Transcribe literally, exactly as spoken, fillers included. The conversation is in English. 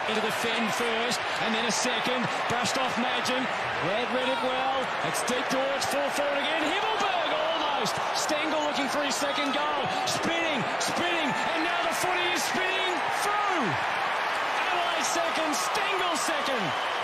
Into the fend first, and then a second. Brushed off Madgen. Red read it well. It's deep towards full forward again. Himmelberg almost. Stengle looking for his second goal. Spinning, spinning, and now the footy is spinning through. Adelaide second, Stengle second.